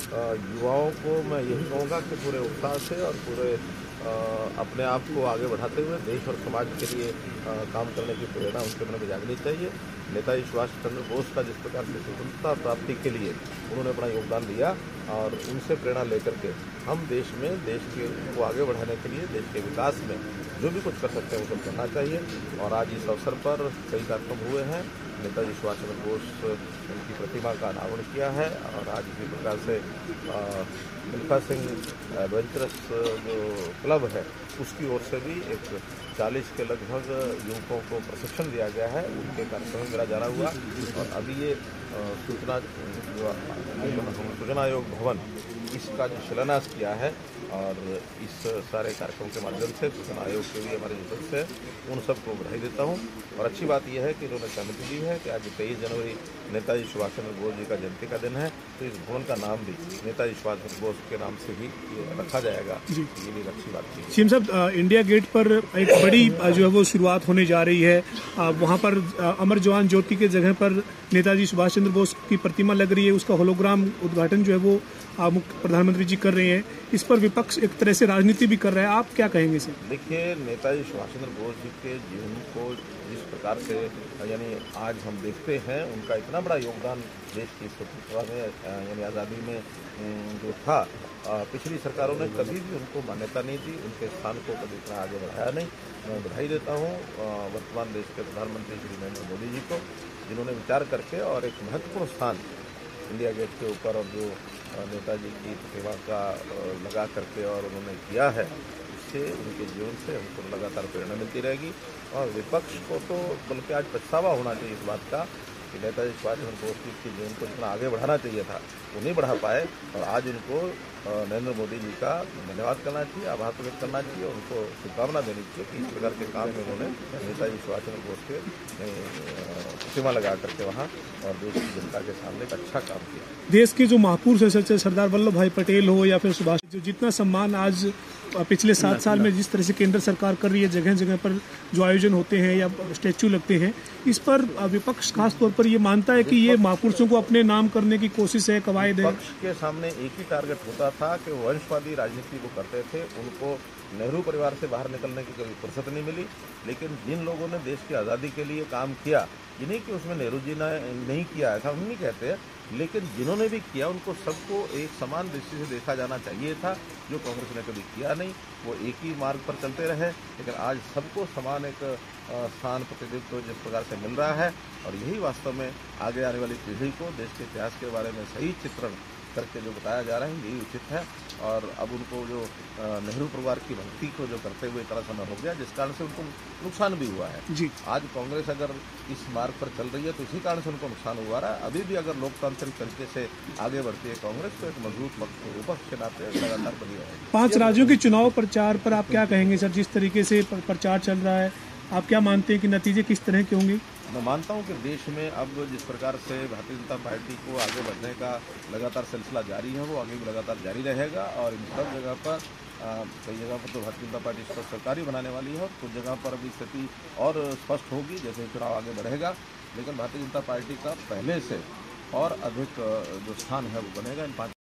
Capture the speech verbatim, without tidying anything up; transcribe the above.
युवाओं को मैं यही कहूँगा कि पूरे उत्साह से और पूरे अपने आप को आगे बढ़ाते हुए देश और समाज के लिए काम करने की प्रेरणा उनके मन में जागनी चाहिए। नेताजी सुभाष चंद्र बोस का जिस प्रकार से स्वतंत्रता प्राप्ति के लिए उन्होंने अपना योगदान दिया और उनसे प्रेरणा लेकर के हम देश में देश के को आगे बढ़ाने के लिए देश के विकास में जो भी कुछ कर सकते हैं वो सब करना चाहिए। और आज इस अवसर पर कई कार्यक्रम हुए हैं। नेताजी सुभाष चंद्र बोस उनकी प्रतिमा का अनावरण किया है और आज इसी प्रकार से मिल्खा सिंह एडवेंचरस जो क्लब है उसकी ओर से भी एक चालीस के लगभग युवकों को प्रशिक्षण दिया गया है। उनके कार्यक्रम में मेरा जाना हुआ और अभी ये सूचना सूचना आयोग भवन इसका जो शिलान्यास किया है और इस सारे कार्यक्रम के माध्यम से सूचना आयोग के भी हमारे जो सदस्य हैं उन सबको बधाई देता हूं। और अच्छी बात यह है कि इन्होंने सहमति दी है कि आज तेईस जनवरी नेताजी सुभाष चंद्र बोस जी का जयंती का दिन है, तो इस भवन का नाम भी नेताजी सुभाष चंद्र बोस के नाम से ही रखा जाएगा। जी ये भी अच्छी बात थी। सीएम साहब, इंडिया गेट पर एक बड़ी जो है वो शुरुआत होने जा रही है। वहाँ पर अमर जवान ज्योति के जगह पर नेताजी सुभाष चंद्र बोस की प्रतिमा लग रही है। उसका होलोग्राम उद्घाटन जो है वो प्रधानमंत्री जी कर रहे हैं। इस पर विपक्ष एक तरह से राजनीति भी कर रहा है, आप क्या कहेंगे सर? देखिए, नेताजी सुभाष चंद्र बोस जी के जीवन को जिस प्रकार से यानी आज हम देखते हैं उनका इतना बड़ा योगदान देश की स्वतंत्रता में यानी आज़ादी में जो था, पिछली सरकारों ने कभी भी उनको मान्यता नहीं दी, उनके स्थान को कभी इतना आगे बढ़ाया नहीं। मैं बधाई देता हूँ वर्तमान देश के प्रधानमंत्री श्री नरेंद्र मोदी जी को, जिन्होंने विचार करके और एक महत्वपूर्ण स्थान इंडिया गेट के ऊपर और जो नेताजी की प्रतिमा का लगा करके और उन्होंने किया है, इससे उनके जीवन से हमको लगातार प्रेरणा मिलती रहेगी। और विपक्ष को तो बल्कि आज पछतावा होना चाहिए इस बात का कि नेताजी सुभाष चंद्र बोस जी के जीवन को जितना आगे बढ़ाना चाहिए था वो नहीं बढ़ा पाए। और आज उनको नरेंद्र मोदी जी का धन्यवाद करना चाहिए, आभार प्रकट करना चाहिए, उनको शुभकामना देनी चाहिए कि इस प्रकार के काम में उन्होंने नेताजी सुभाष चंद्र बोस के प्रतिमा लगा करके वहाँ और देश की जनता के सामने एक अच्छा काम किया। देश के जो महापुरुष है, सरदार वल्लभ भाई पटेल हो या फिर सुभाष, जो जितना सम्मान आज पिछले सात साल में जिस तरह से केंद्र सरकार कर रही है, जगह जगह पर जो आयोजन होते हैं या स्टैचू लगते हैं, इस पर विपक्ष खास तौर पर ये मानता है कि ये महापुरुषों को अपने नाम करने की कोशिश है, कवायद है। विपक्ष के सामने एक ही टारगेट होता था कि वंशवादी राजनीति को करते थे। उनको नेहरू परिवार से बाहर निकलने की कभी फुर्सत नहीं मिली। लेकिन जिन लोगों ने देश की आज़ादी के लिए काम किया, ये नहीं कि उसमें नेहरू जी ने नहीं किया, ऐसा हम नहीं कहते, लेकिन जिन्होंने भी किया उनको सबको एक समान दृष्टि से देखा जाना चाहिए था, जो कांग्रेस ने कभी किया नहीं। वो एक ही मार्ग पर चलते रहे, लेकिन आज सबको समान एक स्थान प्रतिनिधित्व जिस प्रकार से मिल रहा है और यही वास्तव में आगे आने वाली पीढ़ी को देश के इतिहास के बारे में सही चित्रण करके जो बताया जा रहा है यही उचित है। और अब उनको जो नेहरू परिवार की भक्ति को जो करते हुए इतना समय हो गया, जिस कारण से उनको नुकसान भी हुआ है। जी आज कांग्रेस अगर इस मार्ग पर चल रही है तो इसी कारण से उनको नुकसान हुआ रहा है। अभी भी अगर लोकतांत्रिक तरीके से आगे बढ़ती है कांग्रेस तो एक मजबूत विपक्ष के नाते लगातार बनी रहेगी। पांच राज्यों के चुनाव प्रचार पर आप क्या कहेंगे सर? जिस तरीके से प्रचार चल रहा है, आप क्या मानते हैं कि नतीजे किस तरह के होंगे? मैं मानता हूं कि देश में अब जिस प्रकार से भारतीय जनता पार्टी को आगे बढ़ने का लगातार सिलसिला जारी है, वो आगे भी लगातार जारी रहेगा। और इन सब जगह पर कई जगह पर तो भारतीय जनता पार्टी इसको सरकारी बनाने वाली है और कुछ जगह पर अभी स्थिति और स्पष्ट होगी जैसे चुनाव आगे बढ़ेगा। लेकिन भारतीय जनता पार्टी का पहले से और अधिक जो स्थान है वो बनेगा इन पाँच